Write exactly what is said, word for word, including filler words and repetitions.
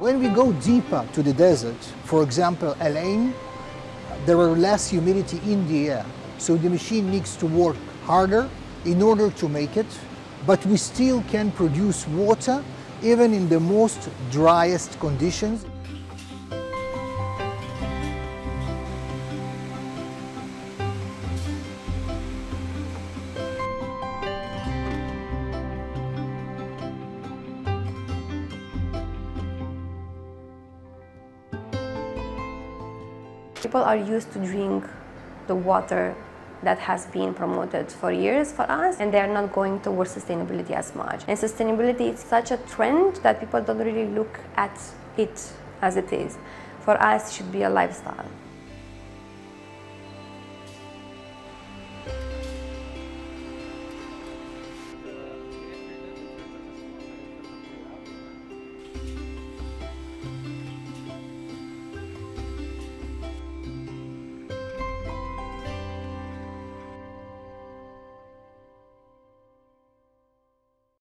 When we go deeper to the desert, for example, Al Ain, there are less humidity in the air, so the machine needs to work harder in order to make it, but we still can produce water even in the most driest conditions. People are used to drink the water that has been promoted for years for us, and they're not going towards sustainability as much. And sustainability is such a trend that people don't really look at it as it is. For us, it should be a lifestyle.